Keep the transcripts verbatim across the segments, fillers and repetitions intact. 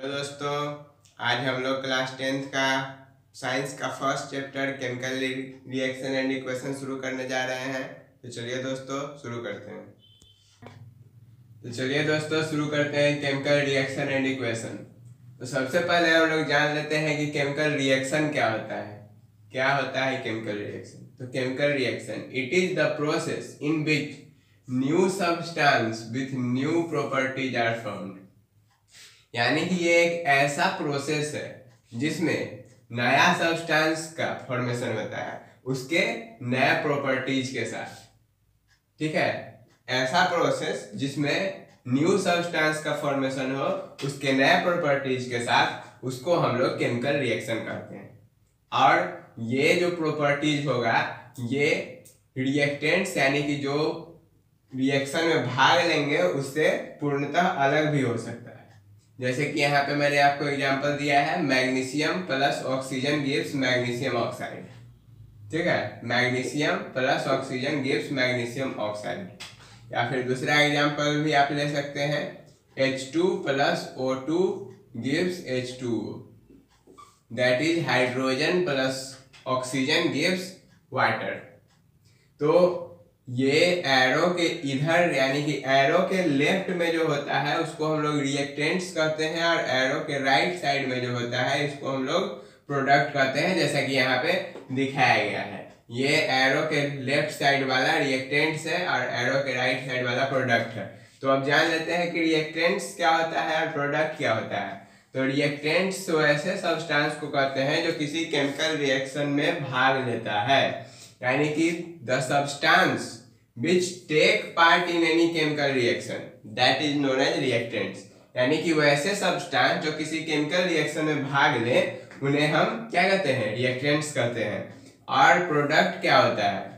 तो दोस्तों आज हम लोग क्लास टेंथ का साइंस का first chapter chemical reaction and equation शुरू करने जा रहे हैं। तो चलिए दोस्तों शुरू करते हैं तो चलिए दोस्तों शुरू करते हैं केमिकल रिएक्शन एंड इक्वेशन। तो सबसे पहले हम लोग जान लेते हैं कि केमिकल रिएक्शन क्या होता है। क्या होता है केमिकल रिएक्शन? तो chemical reaction it is the process in which new substance with new properties are found. यानी कि ये एक ऐसा प्रोसेस है जिसमें नया सब्सटेंस का फॉर्मेशन होता है उसके नए प्रॉपर्टीज के साथ। ठीक है, ऐसा प्रोसेस जिसमें न्यू सब्सटेंस का फॉर्मेशन हो उसके नए प्रॉपर्टीज के साथ, उसको हम लोग केमिकल रिएक्शन कहते हैं। और ये जो प्रॉपर्टीज होगा ये रिएक्टेंट्स यानी कि जो रिएक्शन में भाग लेंगे उससे पूर्णतः अलग भी हो सकता है। जैसे कि यहाँ पे मैंने आपको एग्जांपल दिया है, magnesium plus oxygen gives magnesium oxide. ठीक है, magnesium plus oxygen gives magnesium oxide. या फिर दूसरा एग्जांपल भी आप ले सकते हैं, H two plus O two gives H two O, that is hydrogen plus oxygen gives water. तो ये एरो के इधर यानी कि एरो के लेफ्ट में जो होता है उसको हम लोग रिएक्टेंट्स कहते हैं, और एरो के राइट साइड में जो होता है इसको हम लोग प्रोडक्ट कहते हैं, जैसा कि यहाँ पे दिखाया गया है। ये एरो के लेफ्ट साइड वाला रिएक्टेंट्स है और एरो के राइट साइड वाला प्रोडक्ट है। तो अब जान लेते हैं कि रिएक्टेंट्स क्या होता है और प्रोडक्ट क्या होता है। तो रिएक्टेंट्स वैसे सब्सटेंस को कहते हैं जो किसी केमिकल रिएक्शन में भाग लेता है, यानी कि the substance which take part in any chemical reaction that is known as reactants। यानी कि वैसे सब्सटेंस जो किसी केमिकल रिएक्शन में भाग ले उन्हें हम क्या कहते हैं? रिएक्टेंट्स कहते हैं। और प्रोडक्ट क्या होता है?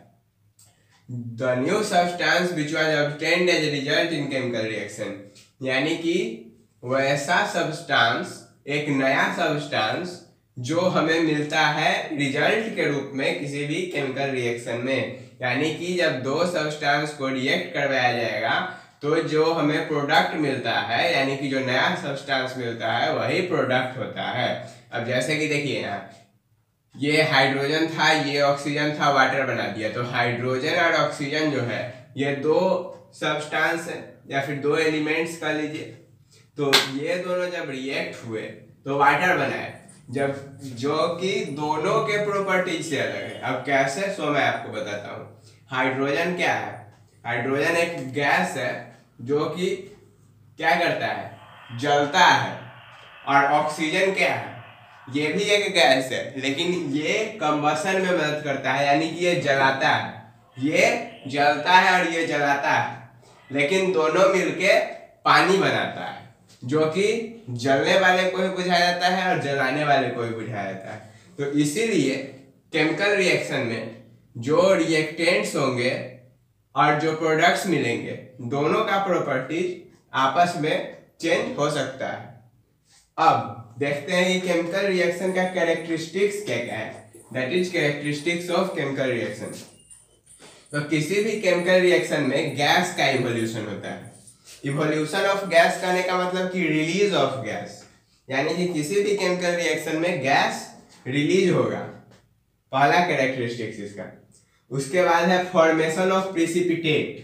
The new substance which was obtained as a result in chemical reaction। यानी कि वैसा सब्सटेंस, एक नया सब्सटेंस जो हमें मिलता है रिजल्ट के रूप में किसी भी केमिकल रिएक्शन में। यानी कि जब दो सब्सटेंस को रिएक्ट करवाया जाएगा तो जो हमें प्रोडक्ट मिलता है, यानी कि जो नया सब्सटेंस मिलता है वही प्रोडक्ट होता है। अब जैसे कि देखिए यहाँ ये हाइड्रोजन था, ये ऑक्सीजन था, वाटर बना दिया। तो हाइड्रोजन और ऑक्सीजन जो है ये दो सब्सटेंस है या फिर दो एलिमेंट्स का लीजिए। तो ये दोनों जब रिएक्ट हुए तो वाटर बनाए, जब जो कि दोनों के प्रॉपर्टीज से अलग है। अब कैसे, सो मैं आपको बताता हूँ। हाइड्रोजन क्या है? हाइड्रोजन एक गैस है जो कि क्या करता है? जलता है। और ऑक्सीजन क्या है? ये भी एक गैस है लेकिन ये कंबशन में मदद करता है, यानी कि ये जलाता है। ये जलता है और ये जलाता है, लेकिन दोनों मिलके पानी बनाता है, जो कि जलने वाले को भी बुझाया जाता है और जलाने वाले को भी बुझाया जाता है। तो इसीलिए केमिकल रिएक्शन में जो रिएक्टेंट्स होंगे और जो प्रोडक्ट्स मिलेंगे दोनों का प्रॉपर्टीज आपस में चेंज हो सकता है। अब देखते हैं कि केमिकल रिएक्शन का कैरेक्टरिस्टिक्स क्या क्या है, that is characteristics of chemical reaction. तो किसी भी केमिकल रिएक्शन में गैस का इवोल्यूशन होता है। इवोल्यूशन ऑफ गैस कहने का मतलब कि रिलीज ऑफ गैस, यानी कि किसी भी केमिकल रिएक्शन में गैस रिलीज होगा, पहला कैरेक्टरिस्टिक्स इसका। उसके बाद है formation of precipitate.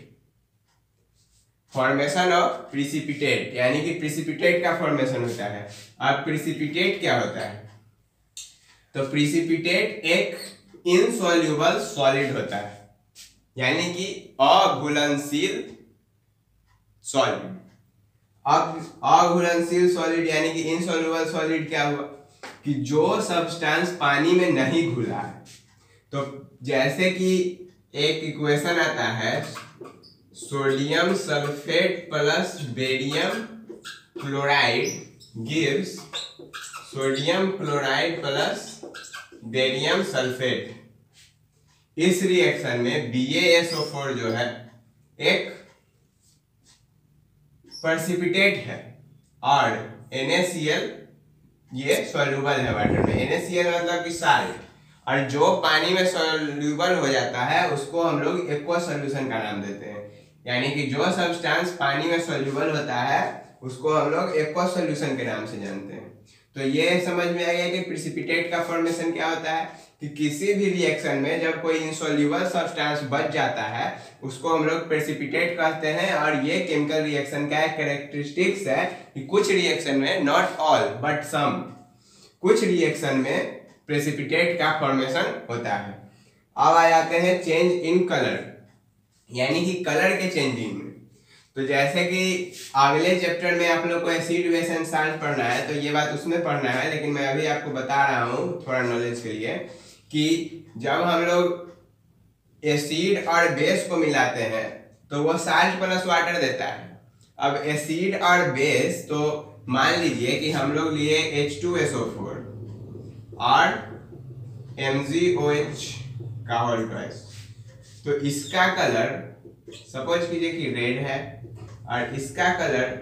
Formation of precipitate यानी कि प्रिसिपिटेट का फॉर्मेशन होता है। अब प्रिसिपिटेट क्या होता है? तो प्रिसिपिटेट एक इनसॉल्युबल सॉलिड होता है, यानी कि अघुलनशील सॉलिड। अब अघुलनशील सॉलिड यानी कि इनसॉल्युबल सॉलिड क्या हुआ कि जो सब्सटेंस पानी में नहीं घुला है। तो जैसे कि एक इक्वेशन आता है, sodium sulphate plus barium chloride gives sodium chloride plus barium sulphate. इस रिएक्शन में B A S O four जो है एक प्रेसिपिटेट है और एन ए सी एल ये सॉल्युबल है वाटर में। एन ए सी एल मतलब कि साल्ट, और जो पानी में सॉल्युबल हो जाता है उसको हम लोग एक्वा सॉल्यूशन का नाम देते हैं। यानी कि जो सब्सटेंस पानी में सॉल्युबल होता है उसको हम लोग एक्वस सॉल्यूशन के नाम से जानते हैं। तो ये समझ में आ गया कि प्रेसिपिटेट का फॉर्मेशन क्या होता है कि किसी भी रिएक्शन में जब कोई इनसॉल्युबल सब्सटेंस बच जाता है उसको हम लोग प्रेसिपिटेट कहते हैं। और ये केमिकल रिएक्शन का एक कैरेक्टरिस्टिक्स है कि कुछ रिएक्शन में, नॉट ऑल बट सम, कुछ रिएक्शन में प्रेसिपिटेट का फॉर्मेशन होता है। अब आ जाते हैं चेंज इन कलर, यानी कि कलर के चेंजिंग में। तो जैसे कि अगले चैप्टर में आप लोग को एसिड बेस एंड साल्ट पढ़ना है, तो ये बात उसमें पढ़ना है, लेकिन मैं अभी आपको बता रहा हूँ थोड़ा नॉलेज के लिए कि जब हम लोग एसिड और बेस को मिलाते हैं तो वो साल्ट प्लस वाटर देता है। अब एसिड और बेस, तो मान लीजिए कि हम लोग लिए H two S O four और एम जी ओ एच का होल ट्वाइस, तो इसका कलर सपोज कीजिए कि रेड है और इसका कलर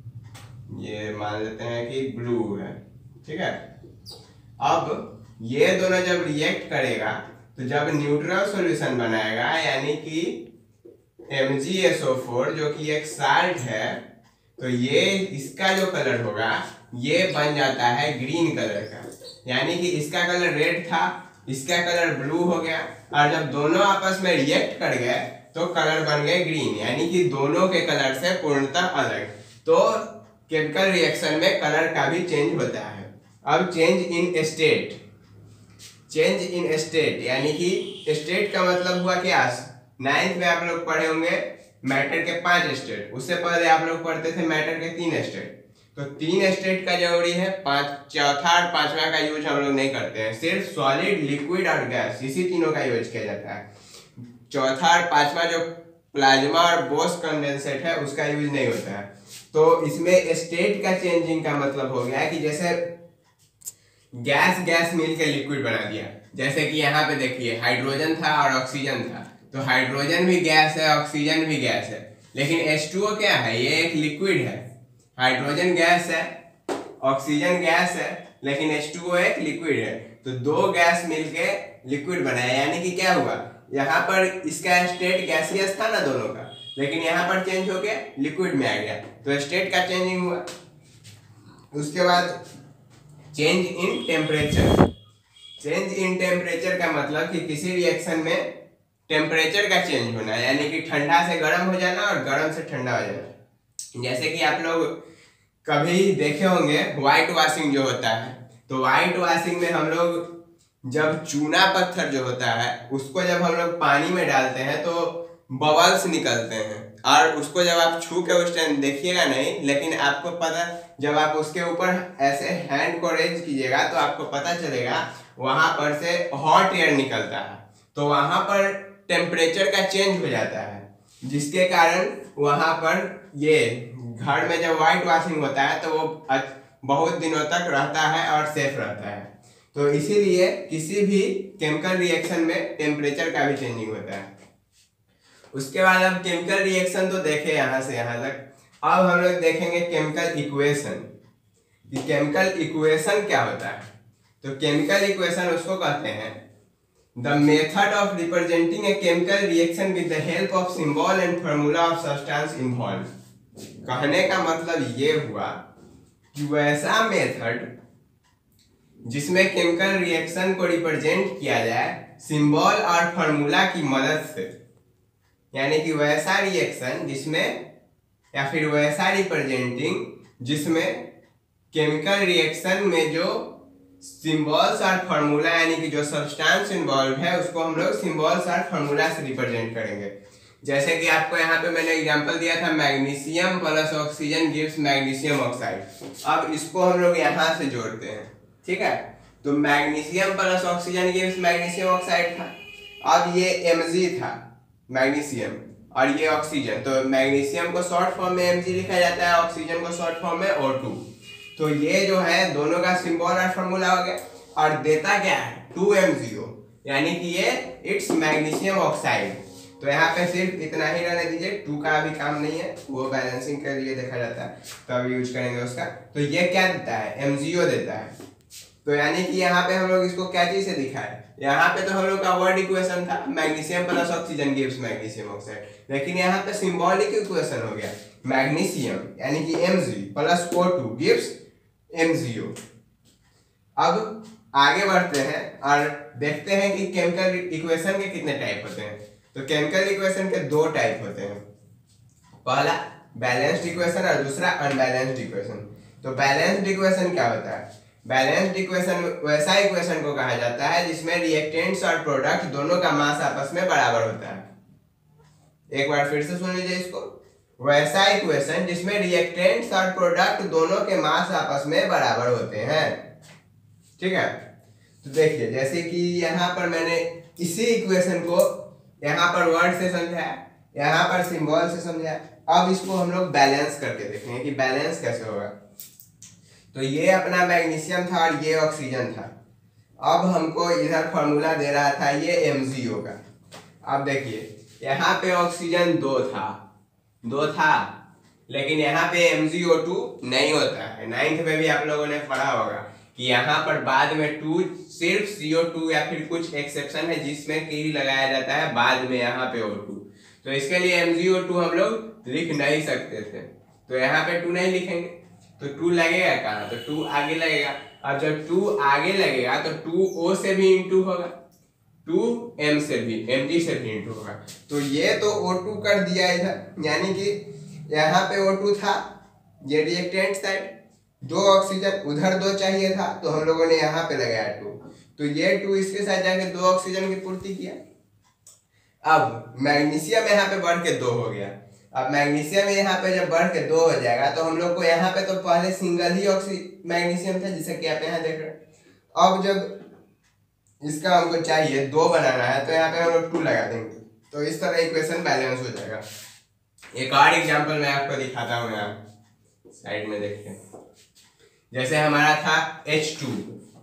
ये मान लेते हैं कि ब्लू है, ठीक है। अब ये दोनों जब रिएक्ट करेगा तो जब न्यूट्रल सॉल्यूशन बनाएगा, यानी कि M G S O four जो कि एक साल्ट है, तो ये इसका जो कलर होगा ये बन जाता है ग्रीन कलर का, यानी कि इसका कलर रेड था, इसका कलर ब्लू हो गया, और जब दोनों आपस में रिएक्ट कर गए तो कलर बन गए ग्रीन, यानी कि दोनों के कलर से पूर्णतः अलग। तो केमिकल रिएक्शन में कलर का भी चेंज होता है। अब change in state, change in state यानी कि स्टेट का मतलब हुआ क्या, नाइन्थ में आप लोग पढ़े होंगे मैटर के पांच स्टेट, उससे पहले आप लोग पढ़ते थे मैटर के तीन स्टेट। तो तीन स्टेट का जरूरी है, पांच चौथा और पांचवा का यूज हम लोग नहीं करते हैं, सिर्फ सॉलिड, लिक्विड और गैस, इसी तीनों का यूज किया जाता है। चौथा और पांचवा जो प्लाज्मा और बोस कंडेंसेट है उसका यूज नहीं होता है। तो इसमें स्टेट का चेंजिंग का मतलब हो गया कि जैसे गैस गैस मिल के लिक्विड बना दिया, जैसे कि यहाँ पे देखिए हाइड्रोजन था और ऑक्सीजन था, तो हाइड्रोजन भी गैस है, ऑक्सीजन भी गैस है, लेकिन एच टू ओ क्या है, ये एक लिक्विड है। हाइड्रोजन गैस है, ऑक्सीजन गैस है, लेकिन एच टू ओ एक लिक्विड है। तो दो गैस मिलके लिक्विड बनाया, यानी कि क्या हुआ, यहाँ पर इसका स्टेट गैसियस था ना दोनों का, लेकिन यहाँ पर चेंज होके लिक्विड में आ गया, तो स्टेट का चेंजिंग हुआ। उसके बाद change in temperature, change in temperature का मतलब कि किसी रिएक्शन में टेम्परेचर का चेंज होना, यानी कि ठंडा से गर्म हो जाना और गर्म से ठंडा हो जाना। जैसे कि आप लोग कभी देखे होंगे व्हाइट वॉशिंग जो होता है, तो व्हाइट वॉशिंग में हम लोग जब चूना पत्थर जो होता है उसको जब हम लोग पानी में डालते हैं तो बबल्स निकलते हैं, और उसको जब आप छू के उस टाइम देखिएगा नहीं, लेकिन आपको पता, जब आप उसके ऊपर ऐसे हैंड को रेज कीजिएगा तो आपको पता चलेगा वहां पर से हॉट एयर निकलता है, तो वहां पर टेम्परेचर का चेंज हो जाता है, जिसके कारण वहां पर ये घर में जब व्हाइट वॉशिंग होता है तो वो बहुत दिनों तक रहता है और सेफ रहता है। तो इसीलिए किसी भी केमिकल रिएक्शन में टेम्परेचर का भी चेंजिंग होता है। उसके बाद अब केमिकल रिएक्शन तो देखे यहाँ से यहाँ तक, अब हम लोग देखेंगे केमिकल इक्वेशन, कि केमिकल इक्वेशन क्या होता है। तो केमिकल इक्वेशन उसको कहते हैं the method of representing a chemical reaction with the help of symbol and formula of substance involve. कहने का मतलब ये हुआ कि वैसा मेथड जिसमें केमिकल रिएक्शन को रिप्रेजेंट किया जाए सिंबल और फार्मूला की मदद से, यानी कि वैसा रिएक्शन जिसमें, या फिर वैसा रिप्रेजेंटिंग जिसमें केमिकल रिएक्शन में जो सिंबल्स और फार्मूला, यानी कि जो सब्सटेंस इन्वॉल्व है उसको हम लोग सिंबल्स और फार्मूला से रिप्रेजेंट करेंगे। जैसे कि आपको यहाँ पे मैंने एग्जांपल दिया था, magnesium plus oxygen gives magnesium oxide. अब इसको हम लोग यहाँ से जोड़ते हैं, ठीक है। तो magnesium plus oxygen gives magnesium oxide था। अब ये Mg था मैग्नीशियम और ये ऑक्सीजन, तो मैग्नीशियम को शॉर्ट फॉर्म में Mg लिखा जाता है, ऑक्सीजन को शॉर्ट फॉर्म में O टू। तो ये जो है दोनों का सिंबल और फार्मूला हो गया, और देता क्या है टू एम जी ओ, यानी कि ये इट्स मैग्नीशियम ऑक्साइड। तो यहाँ पे सिर्फ इतना ही रहने दीजिए, टू का अभी काम नहीं है, वो बैलेंसिंग के लिए देखा जाता है, तब यूज करेंगे उसका। तो ये क्या देता है, एम जी ओ देता है। तो यानी कि यहाँ पे हम लोग इसको क्या चीज से दिखाए, यहाँ पे तो हम लोग का वर्ड इक्वेशन था magnesium plus oxygen gives magnesium oxide, लेकिन यहाँ पे सिंबॉलिक इक्वेशन हो गया मैग्नीशियम यानी कि Mg plus O two gives M G O. अब आगे बढ़ते हैं और देखते हैं कि केमिकल इक्वेशन के कितने टाइप होते हैं। तो केमिकल इक्वेशन के दो टाइप होते हैं, पहला बैलेंस्ड इक्वेशन और दूसरा अनबैलेंस्ड इक्वेशन। तो बैलेंस्ड इक्वेशन क्या होता है, बैलेंस्ड इक्वेशन वैसा इक्वेशन को कहा जाता है जिसमें रिएक्टेंट्स और प्रोडक्ट दोनों का मास आपस में बराबर होता है। एक बार फिर से सुन लीजिए इसको, वैसा इक्वेशन जिसमें रिएक्टेंट्स और प्रोडक्ट दोनों के मास आपस में बराबर होते हैं। ठीक है, तो देखिए जैसे कि यहाँ पर मैंने इसी इक्वेशन को यहाँ पर वर्ड से समझाया, यहाँ पर सिंबल से समझाया। अब इसको हम लोग बैलेंस करके देखेंगे कि बैलेंस कैसे होगा। तो ये अपना मैग्नीशियम था और ये ऑक्सीजन था। अब हमको इधर फॉर्मूला दे रहा था ये एम जी ओ का। अब देखिए यहाँ पे ऑक्सीजन दो था दो था लेकिन यहाँ पे एम जी ओ टू नहीं होता है। नाइन्थ में भी आप लोगों ने पढ़ा होगा कि यहाँ पर बाद में टू सिर्फ सी ओ टू या फिर कुछ एक्सेप्शन है जिसमें की लगाया जाता है बाद में यहाँ पे ओ टू। तो इसके लिए एम जी ओ टू हम लोग लिख नहीं सकते थे, तो यहाँ पे टू नहीं लिखेंगे तो टू लगेगा कहाँ, तो टू आगे लगेगा। अब जब टू आगे लगेगा तो टू ओ से भी इंटू होगा, टू एम से भी एम जी से भी इंटू होगा। तो ये तो ओ टू कर दिया इधर, यानी कि यहाँ पे ओ टू था, ये रिएक्टेंट साइड, दो ऑक्सीजन उधर दो चाहिए था तो हम लोगों ने यहाँ पे लगाया टू। तो ये टू इसके साथ जाके दो ऑक्सीजन की पूर्ति किया। अब मैग्नीशियम यहाँ पे बढ़ के दो हो गया। अब मैग्नीशियम यहाँ पे जब बढ़ के दो हो जाएगा तो हम लोग को यहाँ पे तो पहले सिंगल ही ऑक्सी मैग्नीशियम था जैसे कि आप यहाँ देख रहे हैं। अब जब इसका हमको चाहिए दो बनाना है तो यहाँ पे हम लोग टू लगा देंगे, तो इस तरह इक्वेशन बैलेंस हो जाएगा। एक और एग्जांपल मैं आपको दिखाता हूँ, यहाँ साइड में देखते हैं। जैसे हमारा था H two,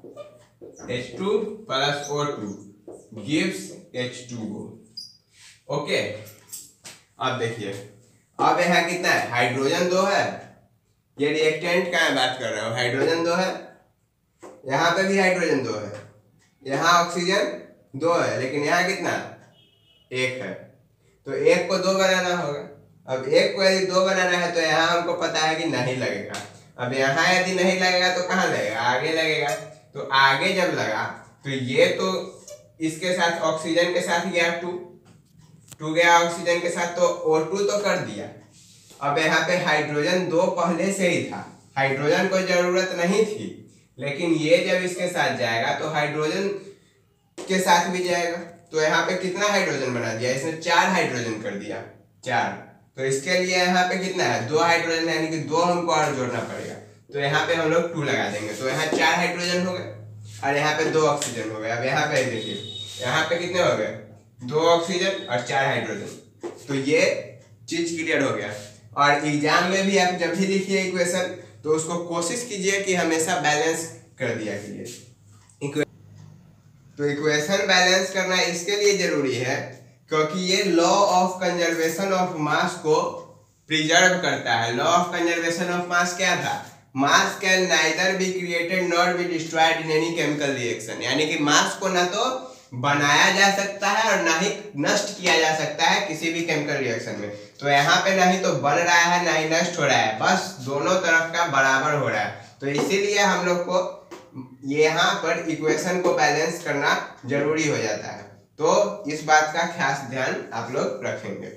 H two plus O two gives H two O. Okay, अब देखिए अब यहाँ कितना है, हाइड्रोजन दो है, ये रिएक्टेंट का बात कर रहा हूँ, हाइड्रोजन दो है, यहाँ पे भी हाइड्रोजन दो है, यहाँ ऑक्सीजन दो है, लेकिन यहाँ कितना एक है। तो एक को दो बनाना होगा। अब एक को यदि दो बनाना है तो यहाँ हमको पता है कि नहीं लगेगा। अब यहाँ यदि नहीं लगेगा तो कहाँ लगेगा, आगे लगेगा। तो आगे जब लगा तो ये तो इसके साथ ऑक्सीजन के साथ गया टू, टू गया ऑक्सीजन के साथ तो ओ टू तो कर दिया। अब यहाँ पे हाइड्रोजन दो पहले से ही था, हाइड्रोजन को जरूरत नहीं थी, लेकिन ये जब इसके साथ जाएगा तो हाइड्रोजन के साथ भी जाएगा। तो यहाँ पे कितना हाइड्रोजन बना दिया, इसने चार हाइड्रोजन कर दिया, चार। तो इसके लिए यहाँ पे कितना है, दो हाइड्रोजन, यानी कि दो हमको और जोड़ना पड़ेगा। तो यहाँ पे हम लोग टू लगा देंगे, तो यहाँ चार हाइड्रोजन हो गए और यहाँ पे दो ऑक्सीजन हो गए। अब यहाँ पे देखिए, यहाँ पे कितने हो गए, दो ऑक्सीजन और चार हाइड्रोजन। तो ये चीज क्लियर हो गया। और एग्जाम में भी आप जब भी लिखिए इक्वेशन तो उसको कोशिश कीजिए कि हमेशा बैलेंस कर दिया कीजिए। तो इक्वेशन बैलेंस करना इसके लिए जरूरी है क्योंकि ये law of conservation of mass को प्रिजर्व करता है। Law of conservation of mass क्या था, mass can neither be created not be destroyed in any chemical reaction, यानी कि मास को ना तो बनाया जा सकता है और ना ही नष्ट किया जा सकता है किसी भी केमिकल रिएक्शन में। तो यहाँ पे ना ही तो बन रहा है ना ही नष्ट हो रहा है, बस दोनों तरफ का बराबर हो रहा है। तो इसीलिए हम लोग को यहाँ पर इक्वेशन को बैलेंस करना जरूरी हो जाता है। तो इस बात का खास ध्यान आप लोग रखेंगे।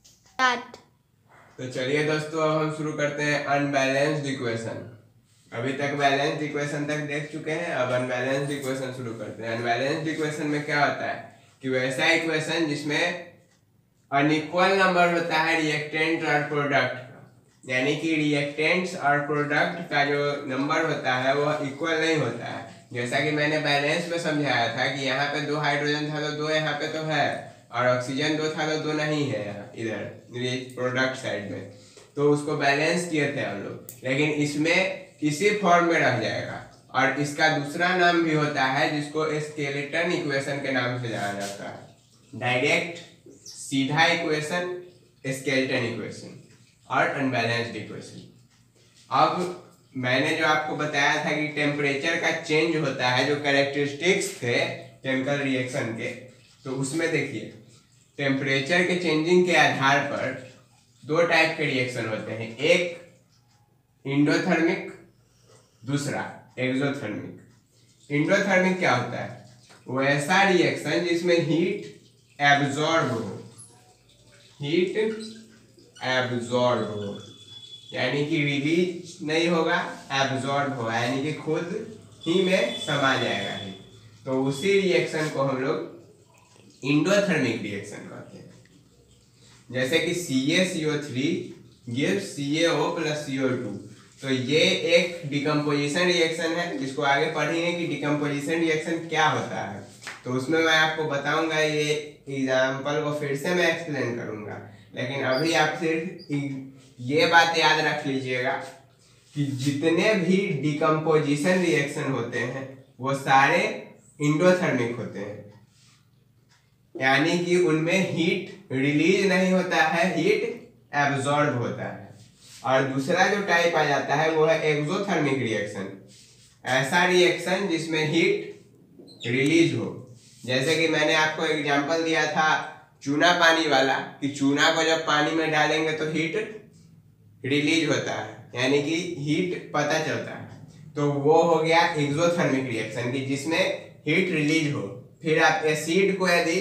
तो चलिए दोस्तों, अब हम शुरू करते हैं अनबैलेंस्ड इक्वेशन। अभी तक बैलेंस्ड इक्वेशन तक देख चुके हैं, अब अनबैलेंस्ड इक्वेशन शुरू करते हैं। अनबैलेंस्ड इक्वेशन में क्या होता है कि वैसा इक्वेशन जिसमें अनइक्वल नंबर होता है रिएक्टेंट और प्रोडक्ट का, यानी कि रिएक्टेंट्स और प्रोडक्ट का जो नंबर होता है वो इक्वल नहीं होता है। जैसा कि मैंने बैलेंस में समझाया था कि यहाँ पे दो हाइड्रोजन था तो दो यहाँ पे तो है, और ऑक्सीजन दो था तो दो नहीं है यहाँ इधर प्रोडक्ट साइड में, तो उसको बैलेंस किए थे हम लोग। लेकिन इसमें इसी फॉर्म में रह जाएगा और इसका दूसरा नाम भी होता है जिसको स्केलेटन इक्वेशन के नाम से जाना जाता है। डायरेक्ट सीधा इक्वेशन, स्केलेटन इक्वेशन और अनबैलेंस्ड इक्वेशन। अब मैंने जो आपको बताया था कि टेम्परेचर का चेंज होता है, जो कैरेक्टरिस्टिक्स थे केमिकल रिएक्शन के, तो उसमें देखिए टेम्परेचर के चेंजिंग के आधार पर दो टाइप के रिएक्शन होते हैं, एक इंडोथर्मिक, दूसरा एक्सोथर्मिक। इंडोथर्मिक क्या होता है? वो ऐसा रिएक्शन जिसमें हीट एब्जॉर्ब हो, हीट एब्जॉर्ब हो, यानी कि रिलीज नहीं होगा, एब्जॉर्ब होगा, यानी कि खुद ही में समा जाएगा हीट। तो उसी रिएक्शन को हम लोग इंडोथर्मिक रिएक्शन कहते हैं। जैसे कि C A C O three gives C A O plus C O two, तो ये एक डिकम्पोजिशन रिएक्शन है, जिसको आगे पढ़ेंगे कि डिकम्पोजिशन रिएक्शन क्या होता है। तो उसमें मैं आपको बताऊंगा, ये एग्जाम्पल को फिर से मैं एक्सप्लेन करूंगा, लेकिन अभी आप सिर्फ ये बात याद रख लीजिएगा कि जितने भी डिकम्पोजिशन रिएक्शन होते हैं वो सारे इंडोथर्मिक होते हैं, यानी कि उनमें हीट रिलीज नहीं होता है, हीट एब्जॉर्ब होता है। और दूसरा जो टाइप आ जाता है वो है एक्सोथर्मिक रिएक्शन, ऐसा रिएक्शन जिसमें हीट रिलीज हो। जैसे कि मैंने आपको एग्जांपल दिया था चूना पानी वाला, कि चूना को जब पानी में डालेंगे तो हीट रिलीज होता है, यानी कि हीट पता चलता है। तो वो हो गया एक्सोथर्मिक रिएक्शन की जिसमें हीट रिलीज हो। फिर आप एसिड को यदि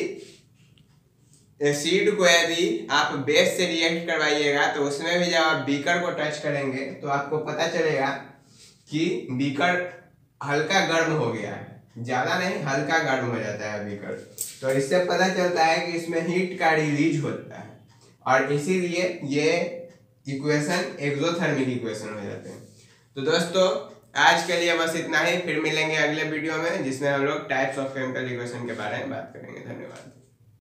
एसिड को यदि आप बेस से रिएक्ट करवाइएगा तो उसमें भी जब आप बीकर को टच करेंगे तो आपको पता चलेगा कि बीकर हल्का गर्म हो गया है, ज्यादा नहीं, हल्का गर्म हो जाता है बीकर। तो इससे पता चलता है कि इसमें हीट का रिलीज होता है, और इसीलिए ये इक्वेशन एक्सोथर्मिक इक्वेशन हो जाते हैं। तो दोस्तों आज के लिए बस इतना ही, फिर मिलेंगे अगले वीडियो में जिसमें हम लोग टाइप्स ऑफ केमिकल इक्वेशन के बारे में बात करेंगे। धन्यवाद।